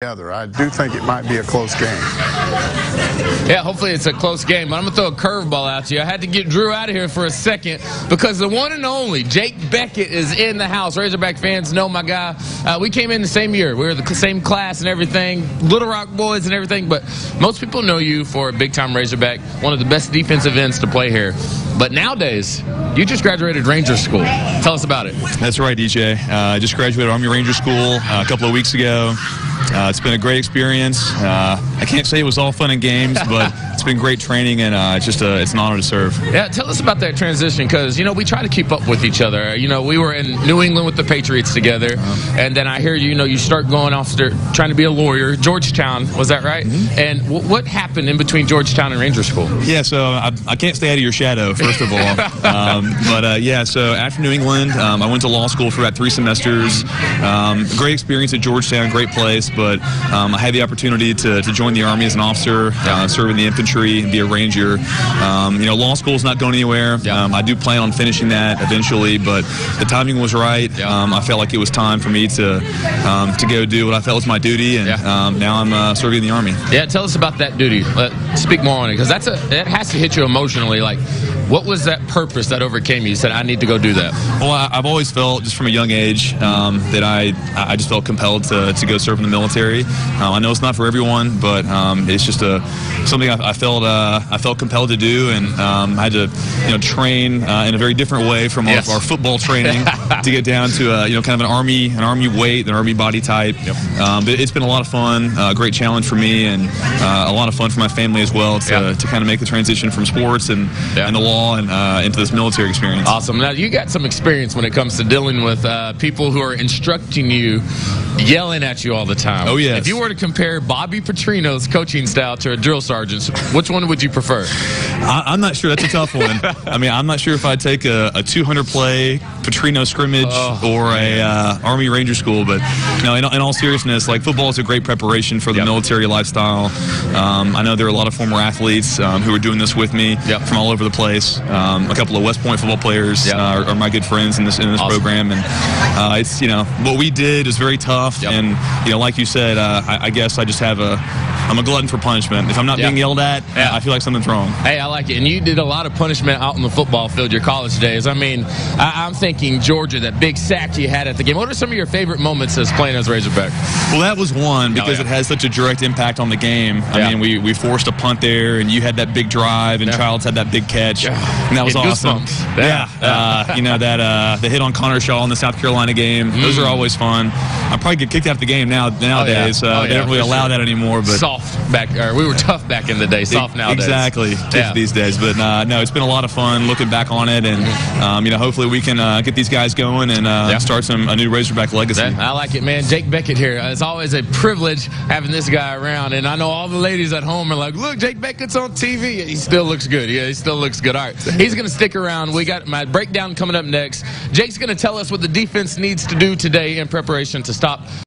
together. I do think it might be a close game. Yeah, hopefully it's a close game. But I'm going to throw a curveball at you. I had to get Drew out of here for a second because the one and only Jake Bequette is in the house. Razorback fans know my guy. We came in the same year. We were the same class and everything, Little Rock boys and everything. But most people know you for a big-time Razorback, one of the best defensive ends to play here. But nowadays, you just graduated Ranger School. Tell us about it. That's right, DJ. I just graduated Army Ranger School a couple of weeks ago. It's been a great experience. I can't say it was all fun and games, but it's been great training, and it's an honor to serve. Yeah, tell us about that transition, because, we try to keep up with each other. We were in New England with the Patriots together, and then I hear, you start going off there trying to be a lawyer. Georgetown, was that right? Mm-hmm. And what happened in between Georgetown and Ranger School? Yeah, so I can't stay out of your shadow, first of all. So after New England, I went to law school for about 3 semesters. Great experience at Georgetown, great place, but I had the opportunity to join the Army as an officer, serve in the infantry, and be a Ranger. Law school is not going anywhere. I do plan on finishing that eventually, but the timing was right. I felt like it was time for me to go do what I felt was my duty, and now I'm serving in the Army. Yeah, tell us about that duty. Speak more on it, because it has to hit you emotionally. Like, what was that purpose that overcame you? You said, I need to go do that. Well, I've always felt, just from a young age, that I just felt compelled to go serve in the military. I know it's not for everyone, but it's just something I felt compelled to do, and I had to train in a very different way from our football training to get down to kind of an army weight, an army body type. But it's been a lot of fun, a great challenge for me, and a lot of fun for my family as well to kind of make the transition from sports and the law and into this military experience. Awesome. Now, you got some experience when it comes to dealing with people who are instructing you, yelling at you all the time. Oh, yes. If you were to compare Bobby Petrino's coaching style to a drill sergeant's, which one would you prefer? I'm not sure. That's a tough one. I'm not sure if I'd take a 200-play Petrino scrimmage or a Army Ranger School, but in all seriousness, like, football is a great preparation for the military lifestyle. I know there are a lot of former athletes who are doing this with me from all over the place. A couple of West Point football players are my good friends in this program, and it's what we did is very tough, and like you said, I guess I just have I'm a glutton for punishment. If I'm not being yelled at, I feel like something's wrong. Hey, I like it. And you did a lot of punishment out on the football field your college days. I'm thinking Georgia, that big sack you had at the game. What are some of your favorite moments as playing as Razorback? Well, that was one because it has such a direct impact on the game. I mean, we forced a punt there, and you had that big drive, and Childs had that big catch, and that was awesome. The hit on Connor Shaw in the South Carolina game. Those are always fun. I probably get kicked out of the game nowadays. They don't really allow that anymore. But we were tough back in the day. Soft nowadays. Exactly. Kids these days. But no, it's been a lot of fun looking back on it, and hopefully we can get these guys going and start a new Razorback legacy. I like it, man. Jake Bequette here. It's always a privilege having this guy around, and I know all the ladies at home are like, look, Jake Bequette's on TV. He still looks good. Yeah, he still looks good. All right, he's going to stick around. We got my breakdown coming up next. Jake's going to tell us what the defense needs to do today in preparation to stop